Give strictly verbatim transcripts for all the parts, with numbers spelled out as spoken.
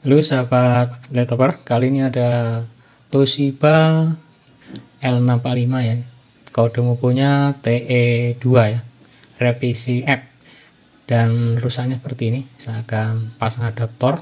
Halo sahabat laptoper, kali ini ada Toshiba L enam empat lima ya. Kode mupunya T E dua ya, revisi app. Dan rusaknya seperti ini. Saya akan pasang adaptor.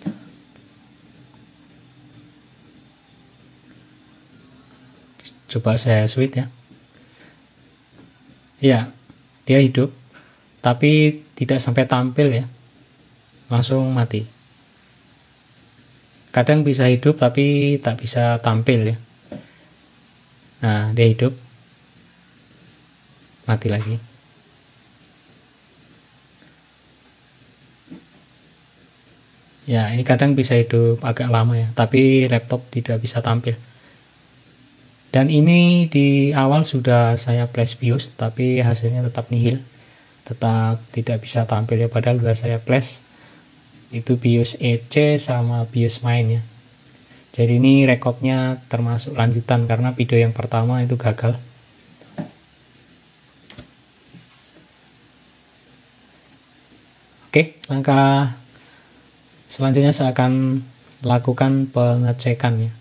Coba saya switch ya. Ya, dia hidup, tapi tidak sampai tampil ya, langsung mati. Kadang bisa hidup tapi tak bisa tampil ya. Nah, dia hidup, mati lagi. Ya, ini kadang bisa hidup agak lama ya, tapi laptop tidak bisa tampil. Dan ini di awal sudah saya flash BIOS, tapi hasilnya tetap nihil, tetap tidak bisa tampil ya, padahal sudah saya flash itu BIOS E C sama BIOS main ya. Jadi ini rekodnya termasuk lanjutan karena video yang pertama itu gagal. Oke, langkah selanjutnya saya akan lakukan pengecekan ya.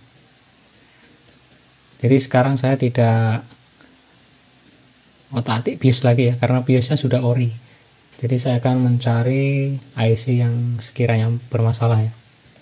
Jadi sekarang saya tidak otak-atik BIOS lagi ya, karena BIOSnya sudah ori. Jadi saya akan mencari I C yang sekiranya bermasalah ya.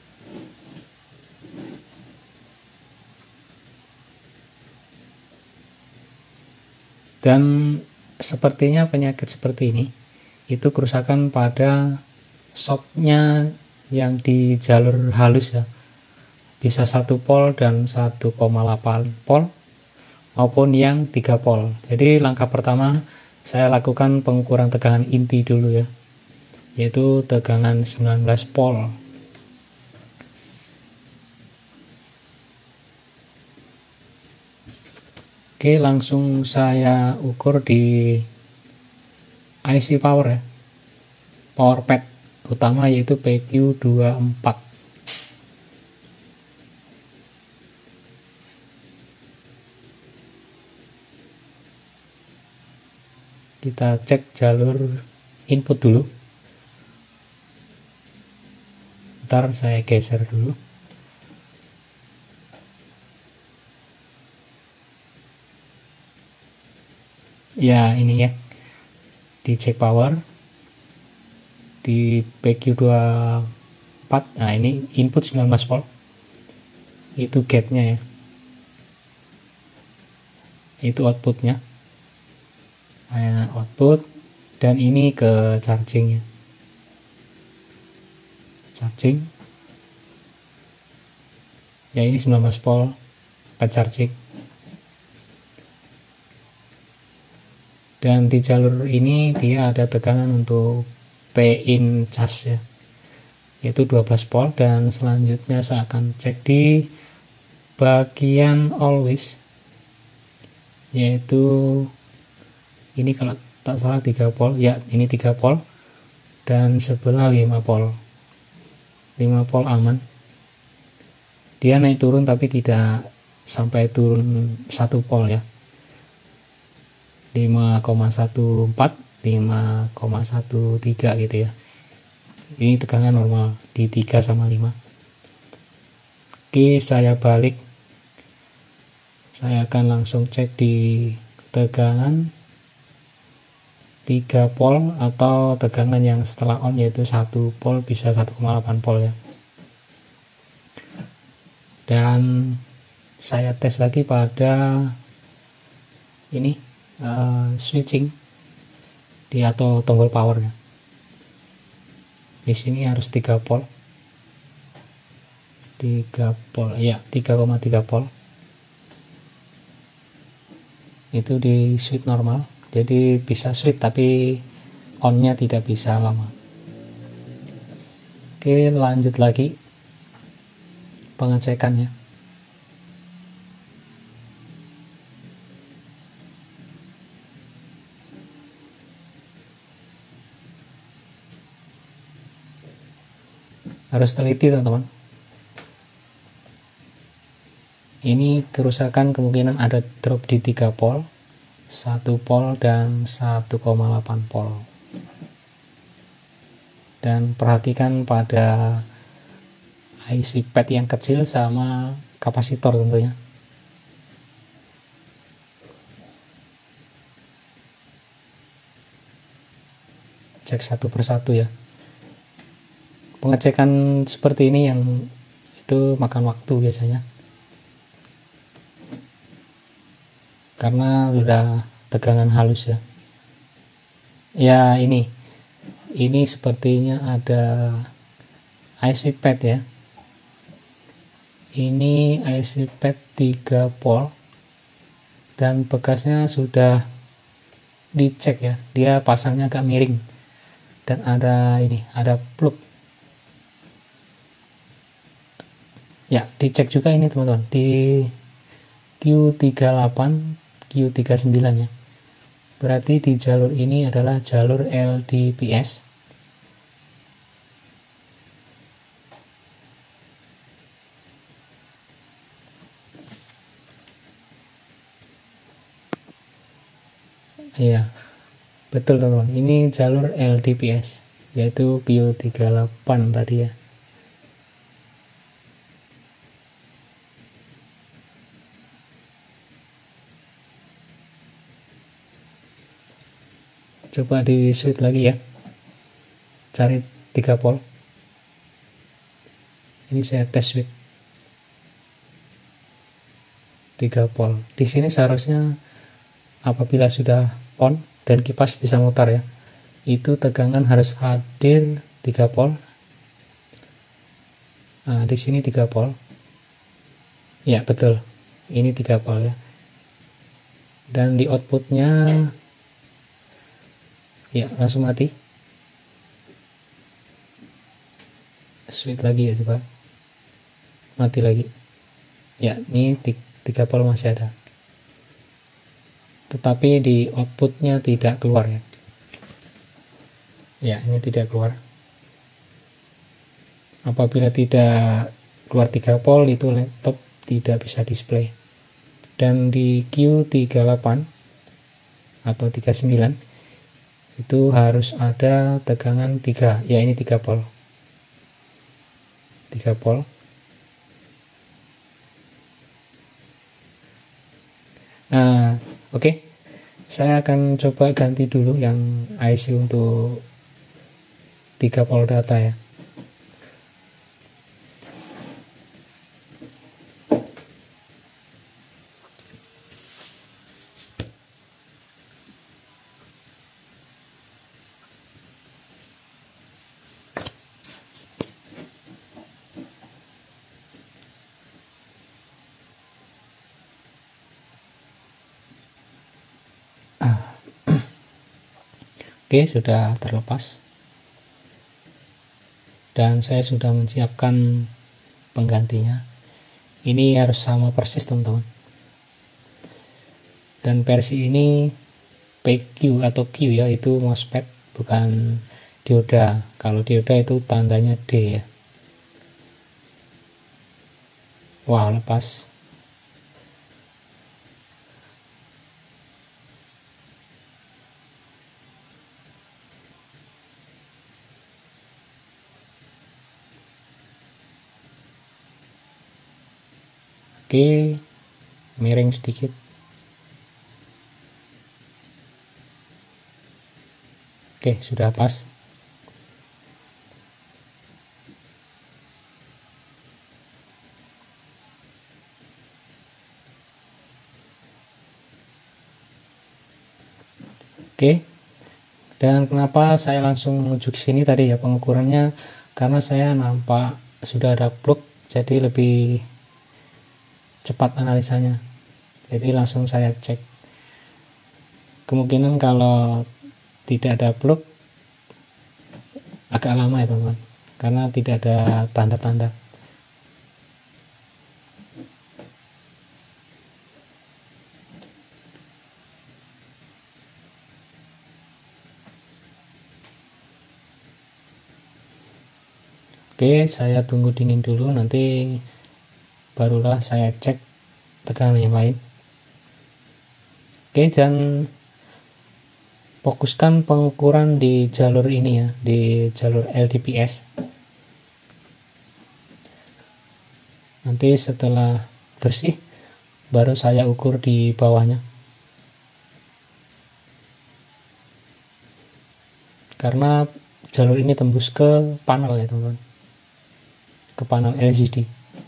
Dan sepertinya penyakit seperti ini itu kerusakan pada shocknya yang di jalur halus ya. Bisa satu pol dan satu koma delapan pol maupun yang tiga pol. Jadi langkah pertama saya lakukan pengukuran tegangan inti dulu ya, yaitu tegangan sembilan belas pol. Oke, langsung saya ukur di I C power ya, power pad utama yaitu P Q dua puluh empat. Kita cek jalur input dulu. Ntar saya geser dulu. Ya, ini ya. Di cek power. Di P Q dua puluh empat. Nah, ini input sembilan belas volt. Itu gate-nya ya. Itu outputnya. Nah, output, dan ini ke chargingnya, charging ya, ini sembilan belas volt ke charging. Dan di jalur ini dia ada tegangan untuk P in charge ya, yaitu dua belas volt. Dan selanjutnya saya akan cek di bagian always, yaitu ini kalau tak salah tiga pol ya, ini tiga pol dan sebelah lima pol. lima pol aman, dia naik turun tapi tidak sampai turun satu pol ya, lima koma satu empat, lima koma satu tiga gitu ya. Ini tegangan normal di tiga sama lima. Oke, saya balik, saya akan langsung cek di tegangan tiga pol atau tegangan yang setelah on, yaitu satu pol, bisa satu koma delapan pol ya. Dan saya tes lagi pada ini uh, switching di atau tombol power ya. Di sini harus tiga pol. tiga pol ya, tiga koma tiga pol. Itu di switch normal. Jadi bisa switch tapi on-nya tidak bisa lama. Oke, lanjut lagi pengecekannya. Harus teliti teman-teman. Ini kerusakan kemungkinan ada drop di tiga pol, satu pol dan satu koma delapan pol. Dan perhatikan pada I C pad yang kecil sama kapasitor tentunya. Cek satu persatu ya. Pengecekan seperti ini yang itu makan waktu biasanya, karena udah tegangan halus ya. Ya ini, ini sepertinya ada I C pad ya. Ini I C pad tiga volt dan bekasnya sudah dicek ya, dia pasangnya agak miring dan ada ini, ada plug ya. Dicek juga ini teman-teman di Q tiga puluh delapan Q tiga puluh sembilan ya, berarti di jalur ini adalah jalur L D P S. Iya betul teman-teman, ini jalur L D P S yaitu Q tiga puluh delapan tadi ya. Coba di switch lagi ya, cari tiga volt. Ini saya tes switch tiga volt. Di sini seharusnya apabila sudah on dan kipas bisa mutar ya, itu tegangan harus hadir tiga volt. Nah, di sini tiga volt. Ya, betul. Ini tiga volt ya. Dan di outputnya ya langsung mati. Switch lagi ya, coba. Mati lagi. Ya, ini tiga volt masih ada. Tetapi di outputnya tidak keluar ya. Ya, ini tidak keluar. Apabila tidak keluar tiga volt, itu laptop tidak bisa display. Dan di Q tiga puluh delapan atau tiga puluh sembilan itu harus ada tegangan tiga, ya ini tiga volt. tiga volt. Nah, oke. Okay. Saya akan coba ganti dulu yang I C untuk tiga volt data ya. Oke, sudah terlepas dan saya sudah menyiapkan penggantinya. Ini harus sama persis teman-teman, dan versi ini P Q atau Q ya, itu MOSFET bukan dioda. Kalau dioda itu tandanya D ya. Wah, lepas. Oke, miring sedikit. Oke, sudah pas. Oke. Dan kenapa saya langsung menuju ke sini tadi ya pengukurannya, karena saya nampak sudah ada plug, jadi lebih cepat analisanya. Jadi langsung saya cek. Kemungkinan kalau tidak ada plug agak lama ya teman-teman, karena tidak ada tanda-tanda. Oke, saya tunggu dingin dulu, nanti barulah saya cek tegangan yang lain. Oke, dan fokuskan pengukuran di jalur ini ya, di jalur L D P S. Nanti setelah bersih baru saya ukur di bawahnya, karena jalur ini tembus ke panel ya teman-teman, ke panel L C D.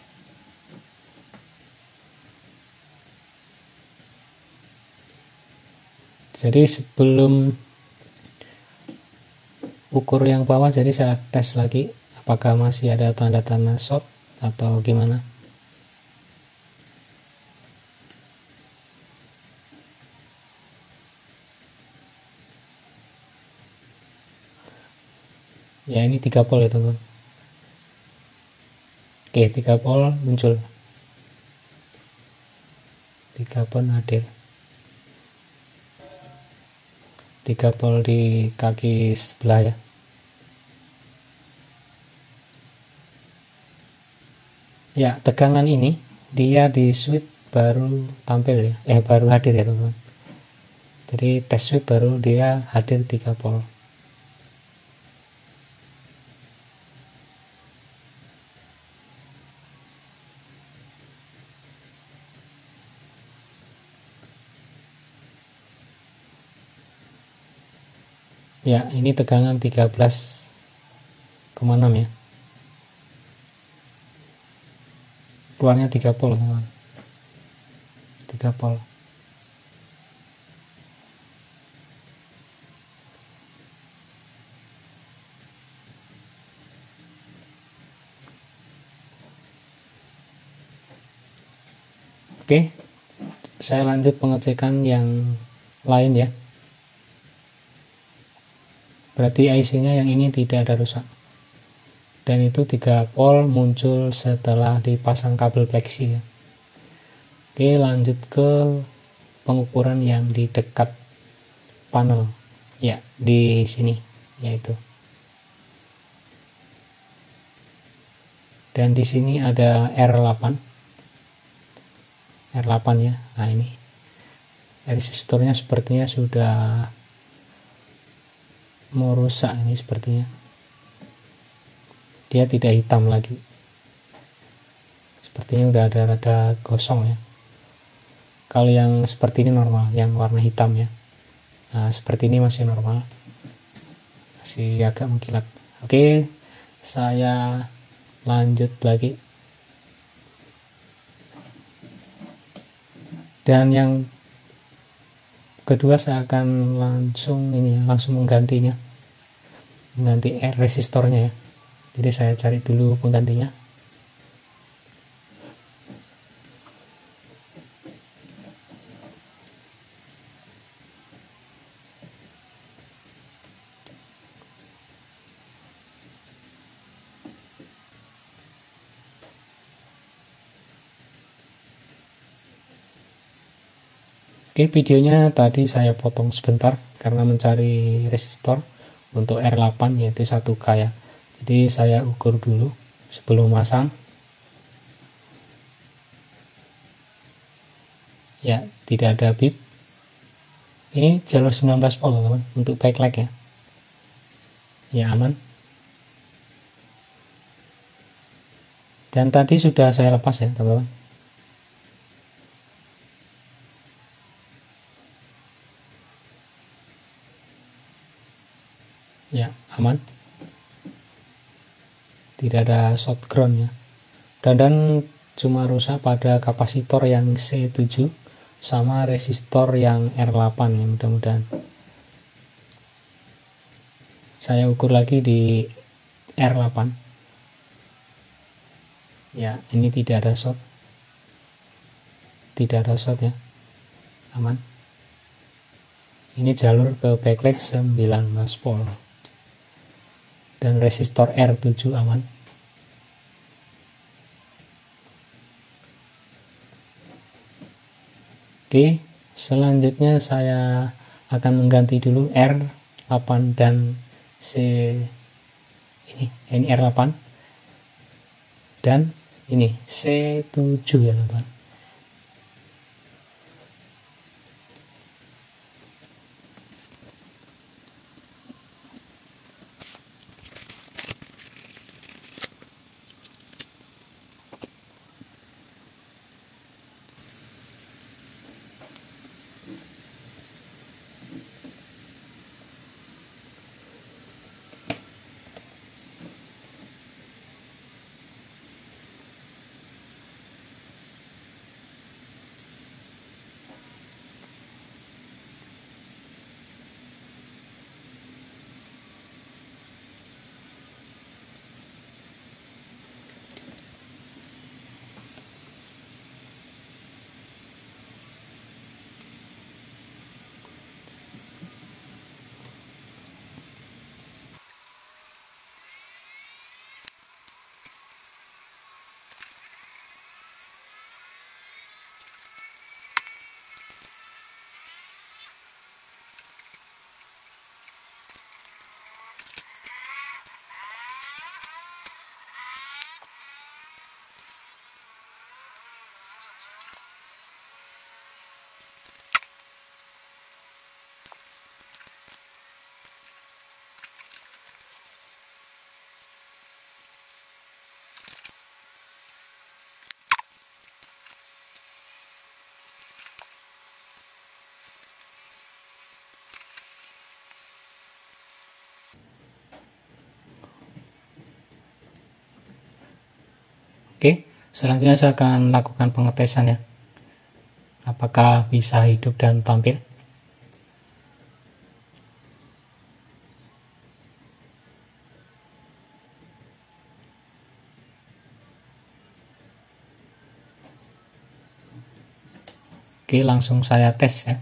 Jadi sebelum ukur yang bawah, jadi saya tes lagi apakah masih ada tanda-tanda short atau gimana. Ya, ini tiga volt ya teman-teman. Oke, tiga volt muncul, tiga volt hadir, tiga volt di kaki sebelah ya. Ya, tegangan ini dia di switch baru tampil ya, eh baru hadir ya teman-teman. Jadi tes switch baru dia hadir tiga volt. Ya, ini tegangan tiga belas koma enam ya. Keluarnya tiga volt teman-teman. tiga volt. Oke, saya lanjut pengecekan yang lain ya. Berarti I C-nya yang ini tidak ada rusak. Dan itu tiga volt muncul setelah dipasang kabel plexi ya. Oke, lanjut ke pengukuran yang di dekat panel. Ya, di sini yaitu. Dan di sini ada R delapan. R delapan ya. Nah, ini resistornya sepertinya sudah mau rusak ini sepertinya. Dia tidak hitam lagi. Sepertinya udah ada rada gosong ya. Kalau yang seperti ini normal, yang warna hitam ya. Nah, seperti ini masih normal. Masih agak mengkilat. Oke, saya lanjut lagi. Dan yang kedua saya akan langsung ini ya, langsung menggantinya. Mengganti R resistornya ya. Jadi saya cari dulu penggantinya. Oke, videonya tadi saya potong sebentar karena mencari resistor untuk R delapan yaitu satu K ya. Jadi saya ukur dulu sebelum masang. Ya, tidak ada bip. Ini jalur sembilan belas volt teman untuk backlight ya. Ya, aman. Dan tadi sudah saya lepas ya teman-teman. Ya, aman. Tidak ada short ground ya. Dan, dan cuma rusak pada kapasitor yang C tujuh sama resistor yang R delapan ya, mudah-mudahan. Saya ukur lagi di R delapan. Ya, ini tidak ada short. Tidak ada short ya. Aman. Ini jalur ke backlight sembilan belas volt. Dan resistor R tujuh aman. Oke, selanjutnya saya akan mengganti dulu R delapan dan C ini, ini R delapan dan ini C tujuh ya teman-teman. Oke, selanjutnya saya akan lakukan pengetesan ya, apakah bisa hidup dan tampil. Oke, langsung saya tes ya.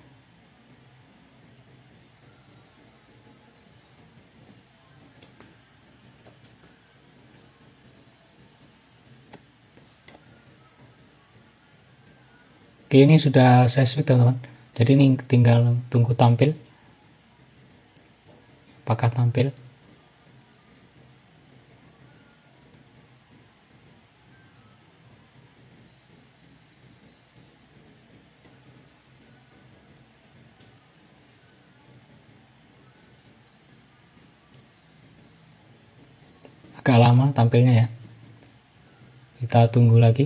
Oke, ini sudah saya switch teman-teman. Jadi ini tinggal tunggu tampil. Apakah tampil? Agak lama tampilnya ya. Kita tunggu lagi.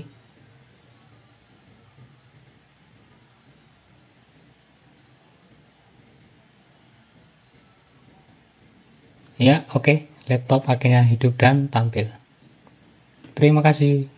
Ya, oke. Laptop akhirnya hidup dan tampil. Terima kasih.